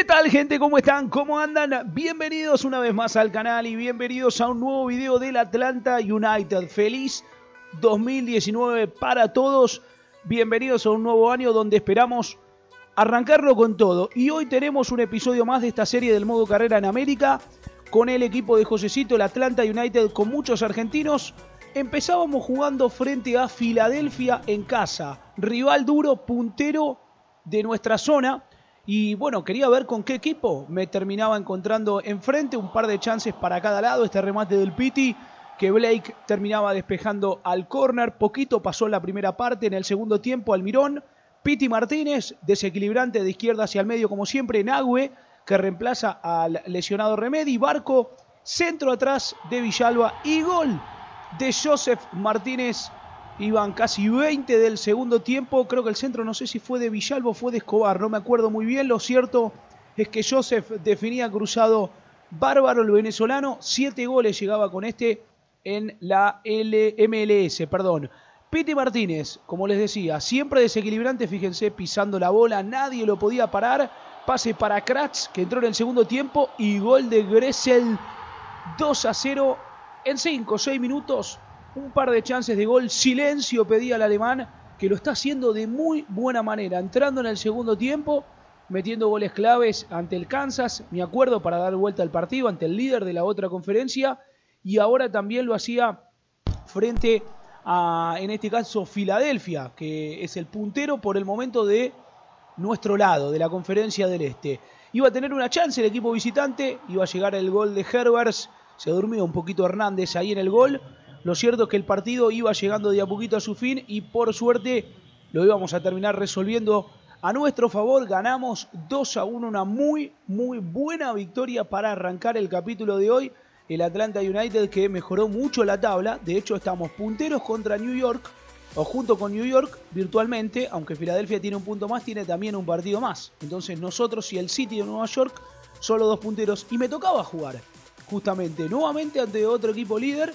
tal, gente? ¿Cómo están? ¿Cómo andan? Bienvenidos una vez más al canal y bienvenidos a un nuevo video del Atlanta United. Feliz 2019 para todos. Bienvenidos a un nuevo año donde esperamos arrancarlo con todo. Y hoy tenemos un episodio más de esta serie del modo carrera en América con el equipo de Josecito, el Atlanta United, con muchos argentinos. Empezábamos jugando frente a Filadelfia en casa, rival duro, puntero de nuestra zona. Y bueno, quería ver con qué equipo me terminaba encontrando enfrente. Un par de chances para cada lado. Este remate del Piti, que Blake terminaba despejando al córner. Poquito pasó en la primera parte. En el segundo tiempo, Almirón. Piti Martínez, desequilibrante de izquierda hacia el medio como siempre. Nahue, que reemplaza al lesionado Remedi. Barco, centro atrás de Villalba. Y gol de Joseph Martínez. Iban casi 20 del segundo tiempo. Creo que el centro, no sé si fue de Villalba o fue de Escobar. No me acuerdo muy bien. Lo cierto es que Joseph definía cruzado bárbaro el venezolano. 7 goles llegaba con este en la MLS. Piti Martínez, como les decía, siempre desequilibrante. Fíjense, pisando la bola. Nadie lo podía parar. Pase para Kratz, que entró en el segundo tiempo. Y gol de Gressel. 2-0 en 5 o 6 minutos. Un par de chances de gol. Silencio pedía el alemán, que lo está haciendo de muy buena manera. Entrando en el segundo tiempo, metiendo goles claves ante el Kansas, me acuerdo, para dar vuelta al partido, ante el líder de la otra conferencia. Y ahora también lo hacía frente a, en este caso, Filadelfia, que es el puntero por el momento de nuestro lado, de la conferencia del Este. Iba a tener una chance el equipo visitante, iba a llegar el gol de Herbers. Se durmió un poquito Hernández ahí en el gol. Lo cierto es que el partido iba llegando de a poquito a su fin y por suerte lo íbamos a terminar resolviendo a nuestro favor. Ganamos 2-1, una muy buena victoria para arrancar el capítulo de hoy. El Atlanta United, que mejoró mucho la tabla. De hecho, estamos punteros contra New York, o junto con New York virtualmente, aunque Filadelfia tiene un punto más, tiene también un partido más. Entonces nosotros y el City de Nueva York, solo 2 punteros. Y me tocaba jugar justamente nuevamente ante otro equipo líder,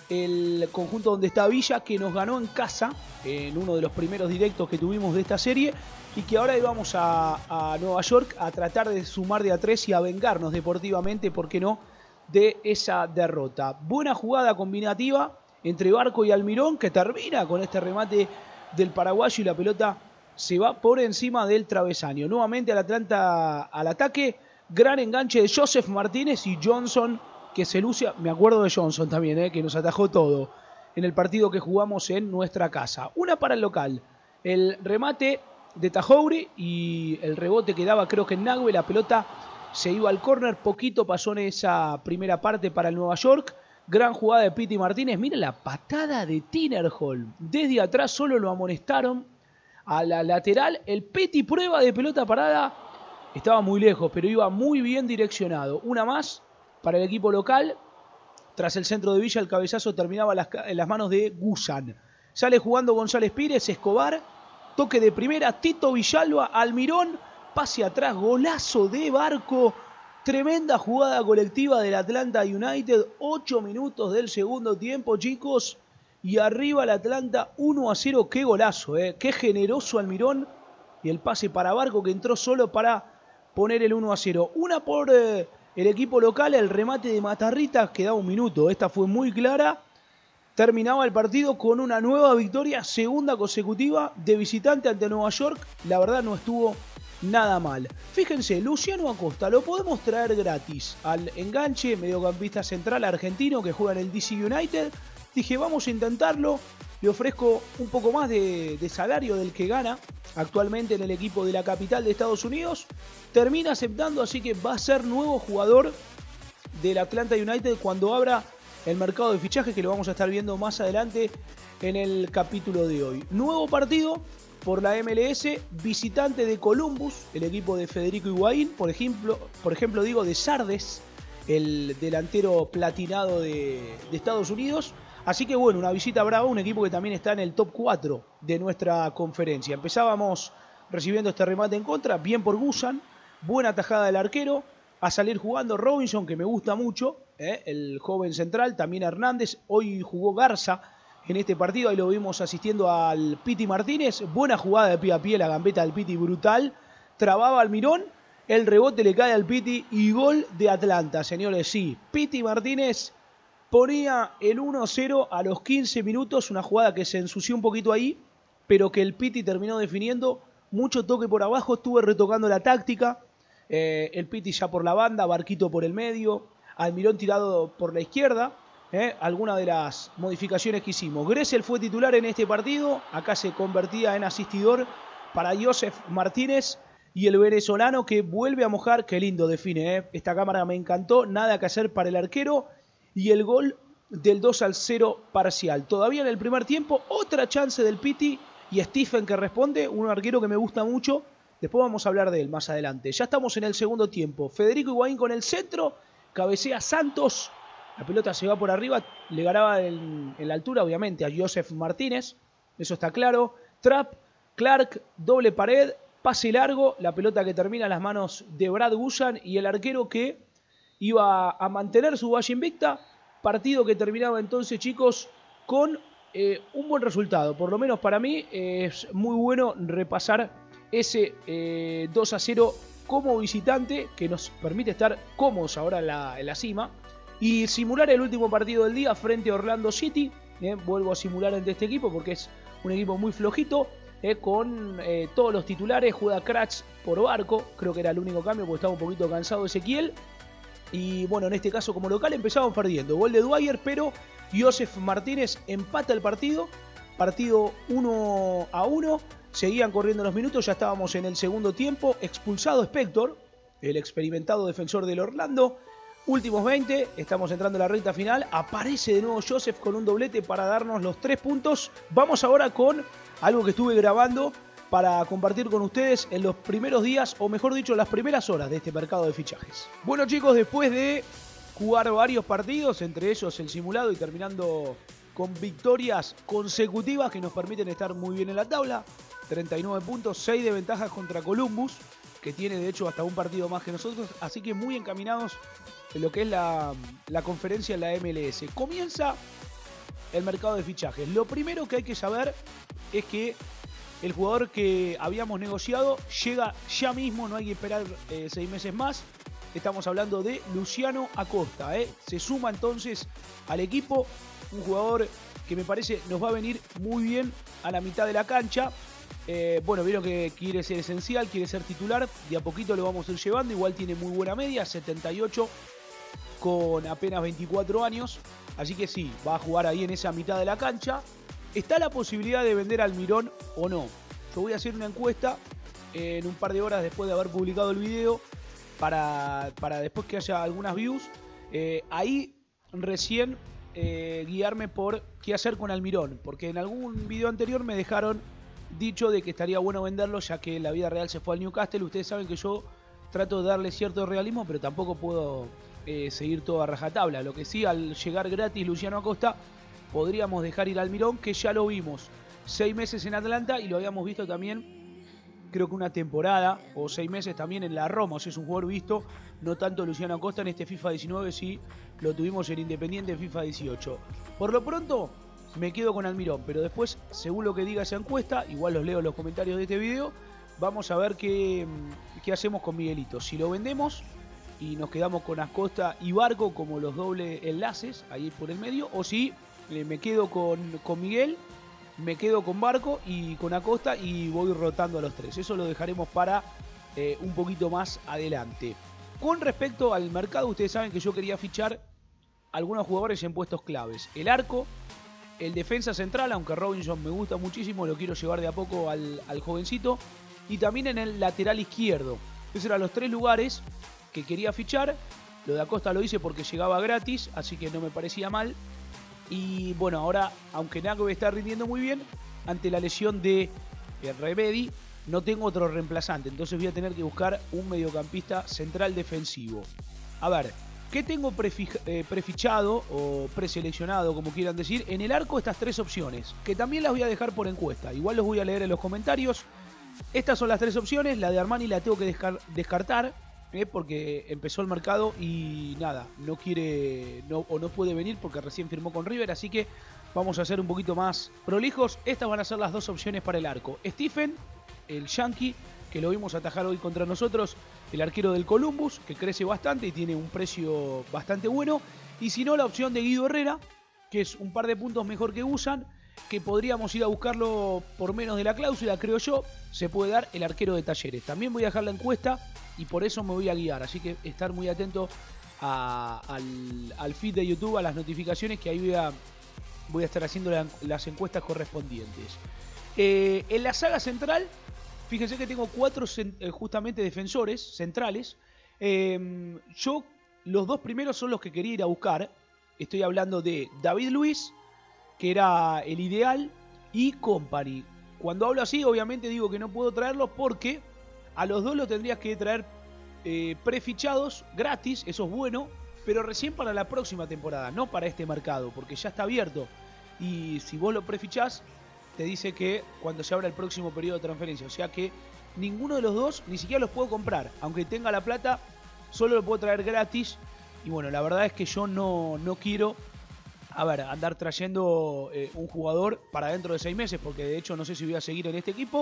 el conjunto donde está Villa, que nos ganó en casa en uno de los primeros directos que tuvimos de esta serie, y que ahora íbamos a Nueva York a tratar de sumar de a 3 y a vengarnos deportivamente, ¿por qué no?, de esa derrota. Buena jugada combinativa entre Barco y Almirón, que termina con este remate del paraguayo y la pelota se va por encima del travesaño. Nuevamente al Atlanta al ataque. Gran enganche de Joseph Martínez y Johnson, que se luce. Me acuerdo de Johnson también, que nos atajó todo en el partido que jugamos en nuestra casa. Una para el local. El remate de Tajouri y el rebote que daba, creo que en Nahue. La pelota se iba al córner. Poquito pasó en esa primera parte para el Nueva York. Gran jugada de Piti Martínez. Miren la patada de Tinnerholm. Desde atrás solo lo amonestaron a la lateral. El Piti, prueba de pelota parada. Estaba muy lejos, pero iba muy bien direccionado. Una más para el equipo local. Tras el centro de Villa, el cabezazo terminaba en las manos de Guzan. Sale jugando González Pires, Escobar. Toque de primera, Tito Villalba, Almirón. Pase atrás, golazo de Barco. Tremenda jugada colectiva del Atlanta United. 8 minutos del segundo tiempo, chicos. Y arriba el Atlanta 1-0. Qué golazo, qué generoso Almirón. Y el pase para Barco, que entró solo para poner el 1-0. Una por el equipo local. El remate de Matarrita, quedaba un minuto. Esta fue muy clara. Terminaba el partido con una nueva victoria, segunda consecutiva de visitante ante Nueva York. La verdad no estuvo nada mal. Fíjense, Luciano Acosta lo podemos traer gratis al enganche, mediocampista central argentino que juega en el DC United. Dije, vamos a intentarlo. Le ofrezco un poco más de salario del que gana actualmente en el equipo de la capital de Estados Unidos. Termina aceptando, así que va a ser nuevo jugador del Atlanta United cuando abra el mercado de fichajes, que lo vamos a estar viendo más adelante en el capítulo de hoy. Nuevo partido por la MLS, visitante de Columbus, el equipo de Federico Higuaín, por ejemplo digo, de Sardes, el delantero platinado de Estados Unidos. Así que bueno, una visita brava, un equipo que también está en el top 4 de nuestra conferencia. Empezábamos recibiendo este remate en contra, bien por Guzan, buena tajada del arquero, a salir jugando Robinson, que me gusta mucho, el joven central, también Hernández. Hoy jugó Garza en este partido, ahí lo vimos asistiendo al Piti Martínez. Buena jugada de pie a pie, la gambeta del Piti brutal. Trababa Almirón El rebote le cae al Piti y gol de Atlanta, señores. Sí, Piti Martínez ponía el 1-0 a los 15 minutos. Una jugada que se ensució un poquito ahí, pero que el Piti terminó definiendo. Mucho toque por abajo, estuve retocando la táctica. El Piti ya por la banda, Barquito por el medio, Almirón tirado por la izquierda. Algunas de las modificaciones que hicimos. Gressel fue titular en este partido. Acá se convertía en asistidor para Joseph Martínez. Y el venezolano que vuelve a mojar. Qué lindo define. Esta cámara me encantó. Nada que hacer para el arquero. Y el gol del 2-0 parcial. Todavía en el primer tiempo. Otra chance del Piti. Y Stephen que responde. Un arquero que me gusta mucho. Después vamos a hablar de él más adelante. Ya estamos en el segundo tiempo. Federico Higuaín con el centro. Cabecea Santos. La pelota se va por arriba, le ganaba en la altura, obviamente, a Joseph Martínez. Eso está claro. Trapp, Clark, doble pared, pase largo. La pelota que termina en las manos de Brad Guzan y el arquero que iba a mantener su valla invicta. Partido que terminaba entonces, chicos, con un buen resultado. Por lo menos para mí es muy bueno repasar ese 2-0 como visitante que nos permite estar cómodos ahora en la cima. Y simular el último partido del día frente a Orlando City. Vuelvo a simular ante este equipo porque es un equipo muy flojito. Con todos los titulares. Juega Kratz por Barco. Creo que era el único cambio porque estaba un poquito cansado Ezequiel. Y bueno, en este caso como local empezaban perdiendo. Gol de Dwyer, pero Joseph Martínez empata el partido. Partido 1-1. Seguían corriendo los minutos. Ya estábamos en el segundo tiempo. Expulsado Spector, el experimentado defensor del Orlando. Últimos 20, estamos entrando a la recta final. Aparece de nuevo Joseph con un doblete para darnos los 3 puntos. Vamos ahora con algo que estuve grabando para compartir con ustedes en los primeros días, o mejor dicho, las primeras horas de este mercado de fichajes. Bueno, chicos, después de jugar varios partidos, entre ellos el simulado y terminando con victorias consecutivas que nos permiten estar muy bien en la tabla. 39 puntos, 6 de ventajas contra Columbus, que tiene de hecho hasta un partido más que nosotros, así que muy encaminados en lo que es la conferencia en la MLS. Comienza el mercado de fichajes. Lo primero que hay que saber es que el jugador que habíamos negociado llega ya mismo, no hay que esperar 6 meses más. Estamos hablando de Luciano Acosta. Se suma entonces al equipo, un jugador que me parece nos va a venir muy bien a la mitad de la cancha. Bueno, vieron que quiere ser esencial, quiere ser titular, de a poquito lo vamos a ir llevando, igual tiene muy buena media, 78 con apenas 24 años, así que sí, va a jugar ahí en esa mitad de la cancha. ¿Está la posibilidad de vender a Almirón o no? Yo voy a hacer una encuesta en un par de horas después de haber publicado el video para después que haya algunas views. Ahí recién guiarme por qué hacer con Almirón, porque en algún video anterior me dejaron dicho de que estaría bueno venderlo ya que en la vida real se fue al Newcastle. Ustedes saben que yo trato de darle cierto realismo, pero tampoco puedo seguir todo a rajatabla. Lo que sí, al llegar gratis Luciano Acosta, podríamos dejar ir a Almirón, que ya lo vimos 6 meses en Atlanta y lo habíamos visto también, creo que una temporada o 6 meses también en la Roma. O sea, es un jugador visto, no tanto Luciano Acosta en este FIFA 19, sí lo tuvimos en Independiente en FIFA 18. Por lo pronto me quedo con Almirón, pero después, según lo que diga esa encuesta, igual los leo en los comentarios de este video, vamos a ver qué hacemos con Miguelito. Si lo vendemos y nos quedamos con Acosta y Barco como los dobles enlaces ahí por el medio, o si me quedo con Miguel, me quedo con Barco y con Acosta y voy rotando a los 3. Eso lo dejaremos para un poquito más adelante. Con respecto al mercado, ustedes saben que yo quería fichar algunos jugadores en puestos claves. El arco, el defensa central, aunque Robinson me gusta muchísimo, lo quiero llevar de a poco al jovencito. Y también en el lateral izquierdo. Esos eran los 3 lugares que quería fichar. Lo de Acosta lo hice porque llegaba gratis, así que no me parecía mal. Y bueno, ahora, aunque Nagbe está rindiendo muy bien, ante la lesión de Remedi, no tengo otro reemplazante. Entonces voy a tener que buscar un mediocampista central defensivo. A ver, ¿qué tengo prefichado o preseleccionado, como quieran decir? En el arco estas 3 opciones, que también las voy a dejar por encuesta. Igual los voy a leer en los comentarios. Estas son las 3 opciones. La de Armani la tengo que descartar, porque empezó el mercado y nada, no quiere o no puede venir porque recién firmó con River. Así que vamos a ser un poquito más prolijos. Estas van a ser las 2 opciones para el arco. Stephen, el Yankee, que lo vimos atajar hoy contra nosotros, el arquero del Columbus, que crece bastante y tiene un precio bastante bueno. Y si no, la opción de Guido Herrera, que es un par de puntos mejor que Usan, que podríamos ir a buscarlo por menos de la cláusula, creo yo. Se puede dar el arquero de Talleres. También voy a dejar la encuesta y por eso me voy a guiar. Así que estar muy atento al feed de YouTube, a las notificaciones, que ahí voy a estar haciendo las encuestas correspondientes. En la saga central, fíjense que tengo 4 justamente defensores centrales. Yo, los 2 primeros son los que quería ir a buscar. Estoy hablando de David Luiz, que era el ideal, y Company. Cuando hablo así, obviamente digo que no puedo traerlos porque a los 2 lo tendrías que traer prefichados, gratis, eso es bueno, pero recién para la próxima temporada, no para este mercado, porque ya está abierto. Y si vos lo prefichás, te dice que cuando se abra el próximo periodo de transferencia. O sea que ninguno de los 2 ni siquiera los puedo comprar. Aunque tenga la plata, solo lo puedo traer gratis. Y bueno, la verdad es que yo no quiero andar trayendo un jugador para dentro de 6 meses, porque de hecho no sé si voy a seguir en este equipo.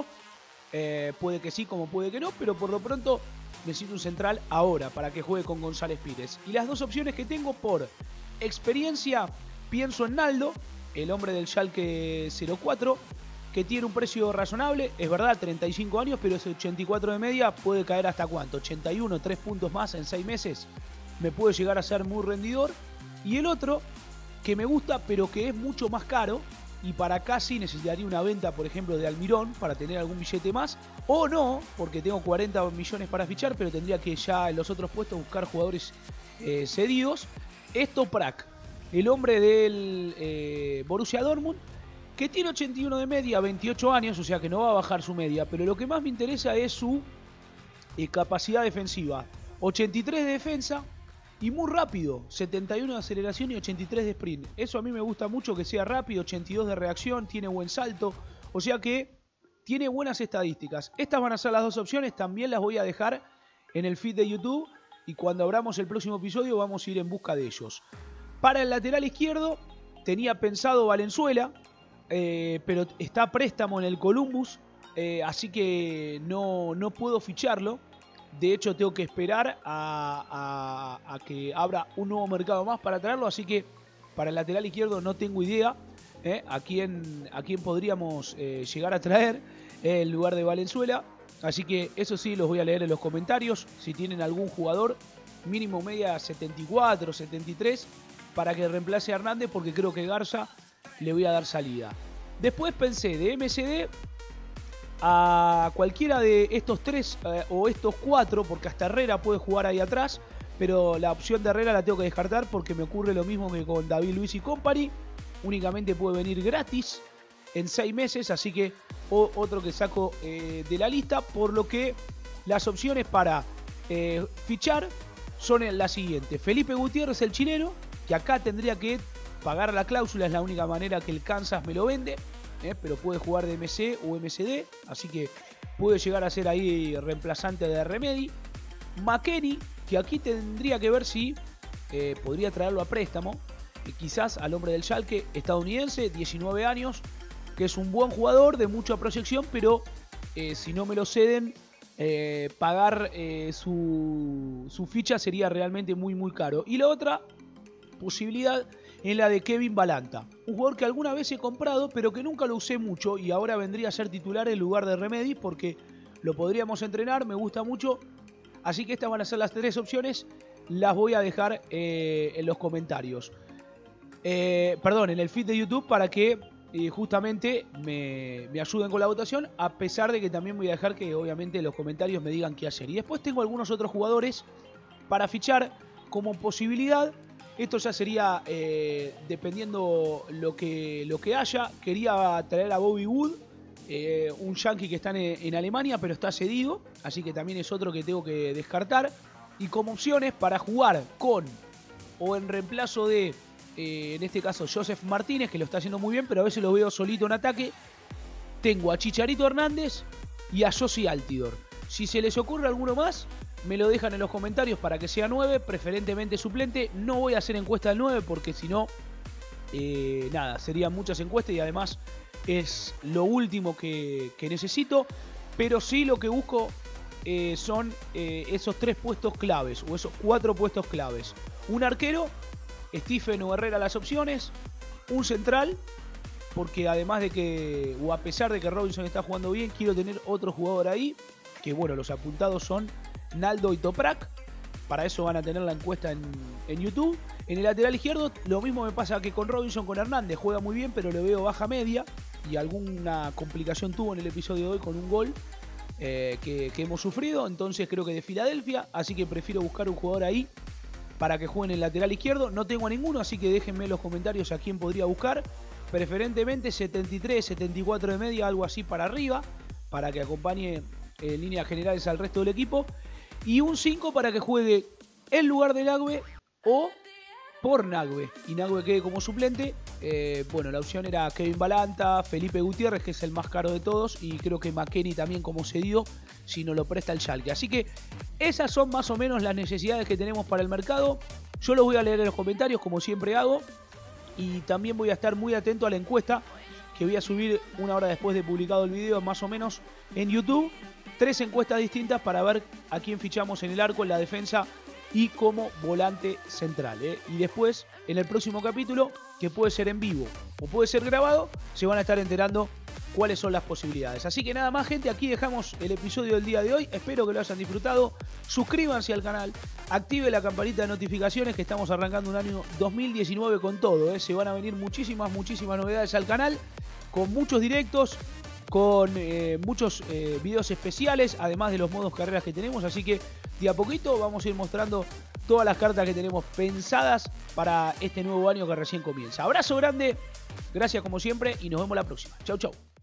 Puede que sí, como puede que no, pero por lo pronto necesito un central ahora para que juegue con González Pires. Y las 2 opciones que tengo por experiencia, pienso en Naldo, el hombre del Schalke 04, que tiene un precio razonable, es verdad, 35 años, pero ese 84 de media puede caer hasta ¿cuánto? 81, 3 puntos más en 6 meses, me puede llegar a ser muy rendidor. Y el otro, que me gusta, pero que es mucho más caro, y para acá sí necesitaría una venta, por ejemplo, de Almirón para tener algún billete más, o no, porque tengo 40 millones para fichar, pero tendría que ya en los otros puestos buscar jugadores cedidos. Es Toprak, el hombre del Borussia Dortmund, que tiene 81 de media, 28 años, o sea que no va a bajar su media, pero lo que más me interesa es su capacidad defensiva. 83 de defensa y muy rápido, 71 de aceleración y 83 de sprint. Eso a mí me gusta mucho, que sea rápido, 82 de reacción, tiene buen salto, o sea que tiene buenas estadísticas. Estas van a ser las 2 opciones, también las voy a dejar en el feed de YouTube y cuando abramos el próximo episodio vamos a ir en busca de ellos. Para el lateral izquierdo tenía pensado Valenzuela, pero está a préstamo en el Columbus, así que no puedo ficharlo. De hecho, tengo que esperar a que abra un nuevo mercado más para traerlo. Así que para el lateral izquierdo no tengo idea a quién podríamos llegar a traer en lugar de Valenzuela. Así que eso sí, los voy a leer en los comentarios. Si tienen algún jugador, mínimo media 74, 73, para que reemplace a Hernández, porque creo que Garza le voy a dar salida. Después pensé de MCD a cualquiera de estos 3 o estos 4, porque hasta Herrera puede jugar ahí atrás, pero la opción de Herrera la tengo que descartar porque me ocurre lo mismo que con David Luiz y Company. Únicamente puede venir gratis en 6 meses, así que otro que saco de la lista, por lo que las opciones para fichar son las siguientes. Felipe Gutiérrez, el chileno, que acá tendría que pagar la cláusula, es la única manera que el Kansas me lo vende. Pero puede jugar de MC o MCD, así que puede llegar a ser ahí reemplazante de Remedi. McKennie, que aquí tendría que ver si podría traerlo a préstamo, quizás al hombre del Schalke, estadounidense, 19 años, que es un buen jugador de mucha proyección, pero si no me lo ceden, pagar su ficha sería realmente muy muy caro. Y la otra posibilidad es la de Kevin Balanta, un jugador que alguna vez he comprado pero que nunca lo usé mucho y ahora vendría a ser titular en lugar de Remedi porque lo podríamos entrenar, me gusta mucho. Así que estas van a ser las 3 opciones, las voy a dejar en los comentarios, en el feed de YouTube, para que justamente me ayuden con la votación, a pesar de que también voy a dejar que obviamente en los comentarios me digan qué hacer. Y después tengo algunos otros jugadores para fichar como posibilidad. Esto ya sería dependiendo lo que haya. Quería traer a Bobby Wood, un yankee que está en Alemania, pero está cedido. Así que también es otro que tengo que descartar. Y como opciones para jugar con o en reemplazo de, en este caso, Joseph Martínez, que lo está haciendo muy bien, pero a veces lo veo solito en ataque, tengo a Chicharito Hernández y a Josi Altidor. Si se les ocurre alguno más, me lo dejan en los comentarios para que sea 9, preferentemente suplente. No voy a hacer encuesta del 9 porque si no, serían muchas encuestas y además es lo último que necesito. pero sí lo que busco son esos 3 puestos claves, o esos 4 puestos claves. Un arquero, Stephen o Herrera las opciones, un central, porque además de que, o a pesar de que Robinson está jugando bien, quiero tener otro jugador ahí, que bueno, los apuntados son Naldo y Toprak. Para eso van a tener la encuesta en YouTube. En el lateral izquierdo, lo mismo me pasa que con Robinson, con Hernández. Juega muy bien, pero lo veo baja media. Y alguna complicación tuvo en el episodio de hoy con un gol que hemos sufrido. Entonces creo que de Filadelfia. Así que prefiero buscar un jugador ahí para que juegue en el lateral izquierdo. No tengo a ninguno, así que déjenme en los comentarios a quién podría buscar. Preferentemente 73, 74 de media, algo así para arriba. Para que acompañe en líneas generales al resto del equipo. Y un 5 para que juegue en lugar de Nagbe o por Nagbe. Y Nagbe quede como suplente. Bueno, la opción era Kevin Balanta, Felipe Gutiérrez, que es el más caro de todos. Y creo que McKennie también como cedido, si no lo presta el Schalke. Así que esas son más o menos las necesidades que tenemos para el mercado. Yo los voy a leer en los comentarios, como siempre hago. Y también voy a estar muy atento a la encuesta que voy a subir una hora después de publicado el video, más o menos, en YouTube. 3 encuestas distintas para ver a quién fichamos en el arco, en la defensa y como volante central. Y después, en el próximo capítulo, que puede ser en vivo o puede ser grabado, se van a estar enterando cuáles son las posibilidades. Así que nada más, gente, aquí dejamos el episodio del día de hoy. Espero que lo hayan disfrutado. Suscríbanse al canal, active la campanita de notificaciones, que estamos arrancando un año 2019 con todo. Se van a venir muchísimas novedades al canal, con muchos directos, con muchos videos especiales, además de los modos carreras que tenemos. Así que de a poquito vamos a ir mostrando todas las cartas que tenemos pensadas para este nuevo año que recién comienza. Abrazo grande, gracias como siempre y nos vemos la próxima. Chau, chau.